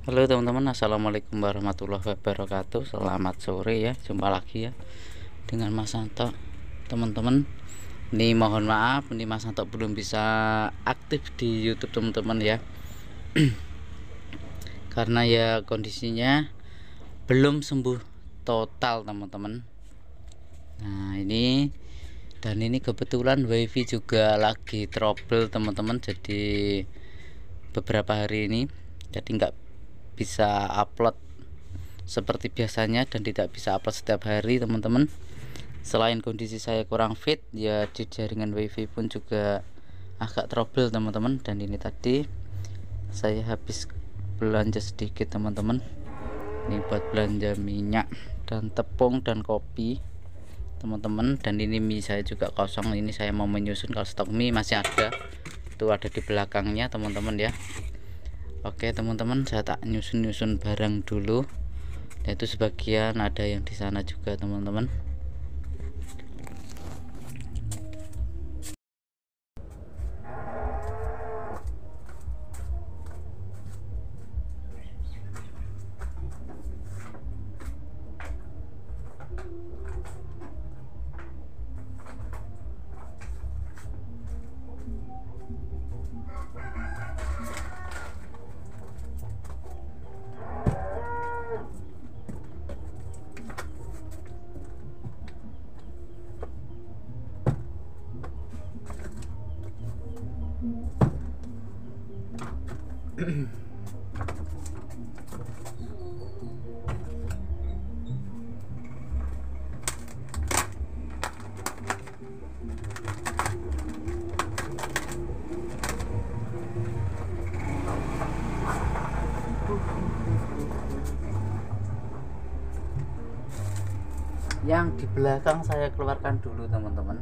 Halo teman-teman, assalamualaikum warahmatullahi wabarakatuh. Selamat sore ya, jumpa lagi ya dengan Mas Santo. Teman-teman, ini mohon maaf, ini Mas Santo belum bisa aktif di YouTube teman-teman ya. Karena ya kondisinya belum sembuh total teman-teman. Nah ini kebetulan wifi juga lagi trouble teman-teman, jadi beberapa hari ini jadi nggak bisa upload seperti biasanya dan tidak bisa upload setiap hari teman-teman. Selain kondisi saya kurang fit ya, di jaringan wifi pun juga agak trouble teman-teman. Dan ini tadi saya habis belanja sedikit teman-teman, ini buat belanja minyak dan tepung dan kopi teman-teman. Dan ini mie saya juga kosong, ini saya mau menyusun, kalau stok mie masih ada, itu ada di belakangnya teman-teman ya. Oke teman-teman, saya tak nyusun barang dulu, yaitu sebagian ada yang di sana juga teman-teman. Yang di belakang saya keluarkan dulu teman-teman.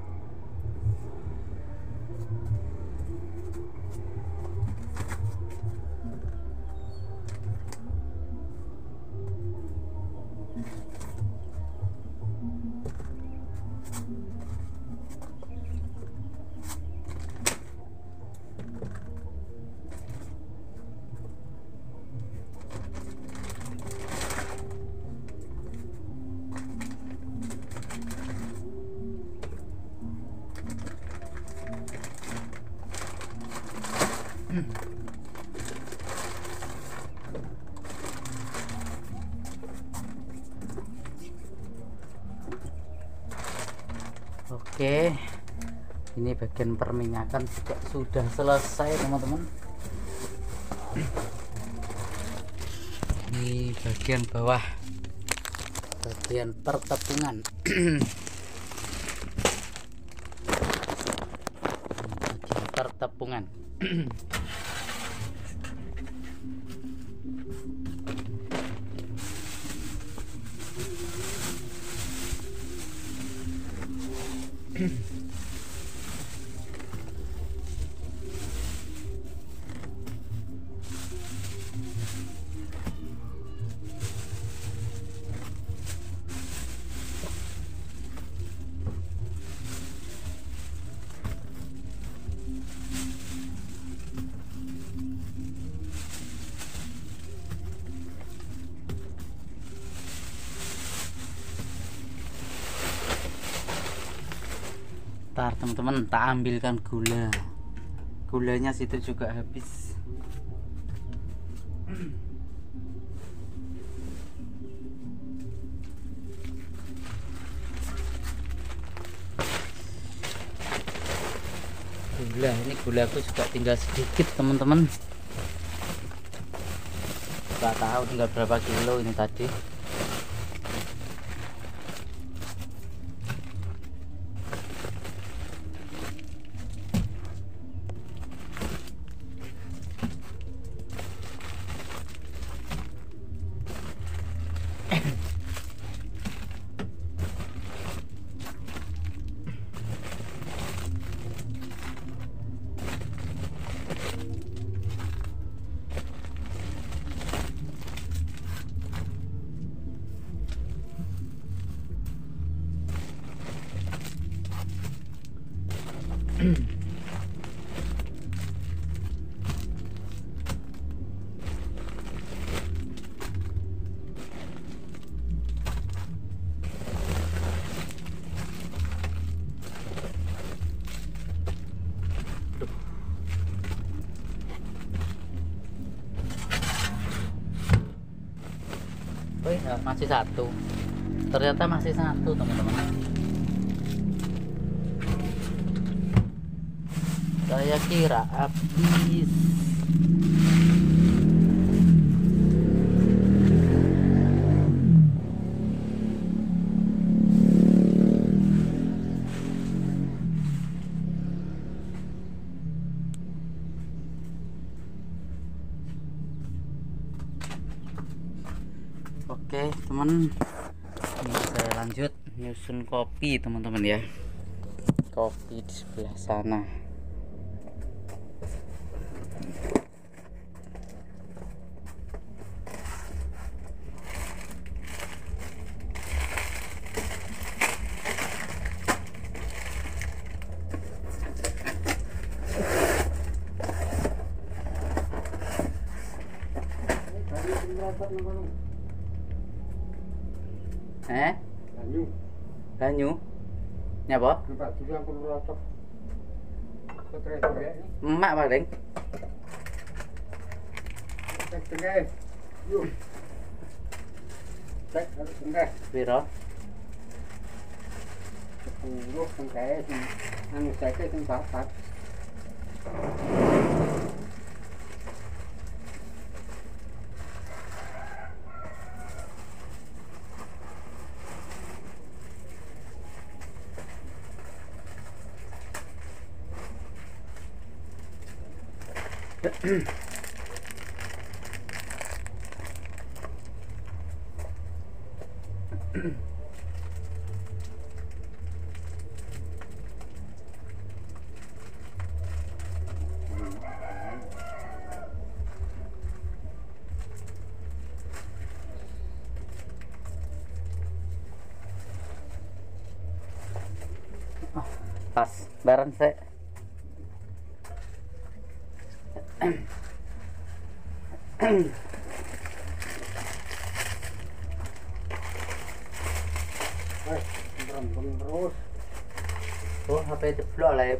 Oke, ini bagian perminyakan juga sudah selesai teman-teman. Ini bagian bawah, bagian pertepungan. Bagian pertepungan. Ntar teman-teman tak ambilkan gulanya situ juga habis. Ini gulaku juga tinggal sedikit teman-teman, nggak tahu tinggal berapa kilo ini tadi. Oh iya, masih satu. Ternyata masih satu, teman-teman. Saya kira habis. Oke teman, ini saya lanjut nyusun kopi teman-teman ya. Kopi di sebelah sana. Banyu nyapa? Emak paling piro? 10 tengke anu saiki sing papat. Pas bareng saya. Terus. Oh, HP jeblok lah ya.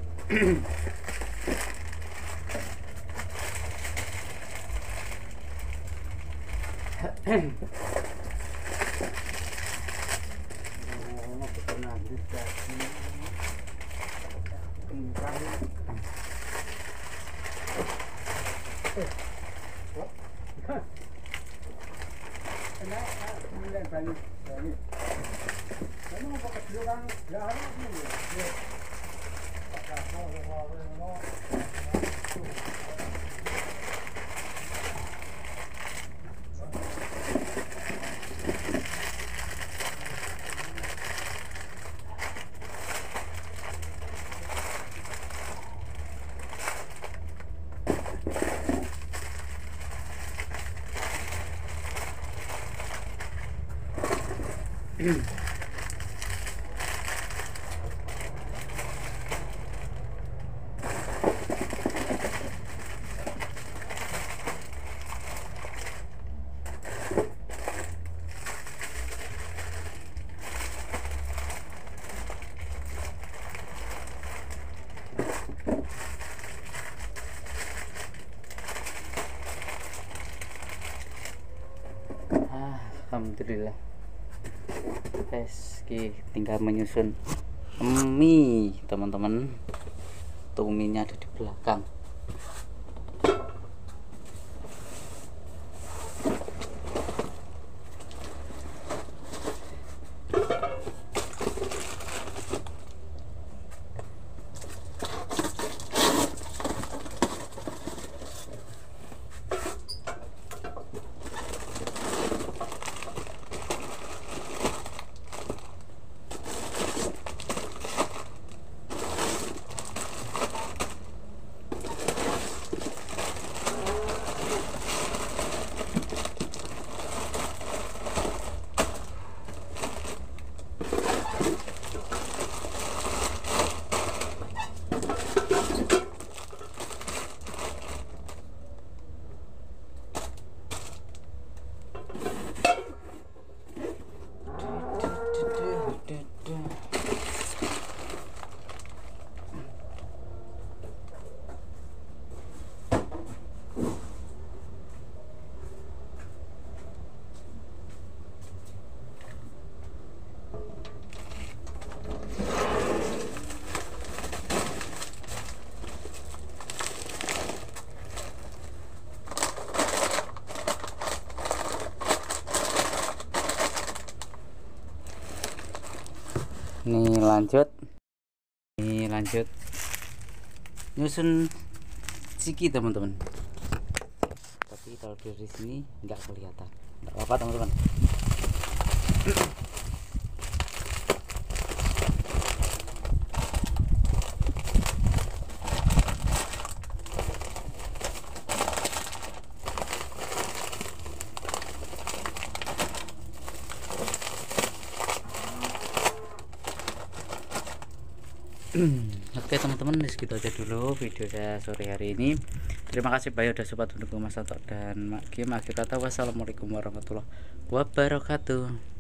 Alhamdulillah. Guys, tinggal menyusun mie teman-teman. Tuminya ada di belakang. Ini lanjut nyusun siki teman-teman, tapi kalau dari sini nggak kelihatan, nggak apa-apa teman-teman. Oke teman-teman, segitu aja dulu video saya sore hari ini. Terima kasih banyak udah sempat mendukung Mas Toto dan Mak Kim. Akhir kata, wassalamualaikum warahmatullahi wabarakatuh.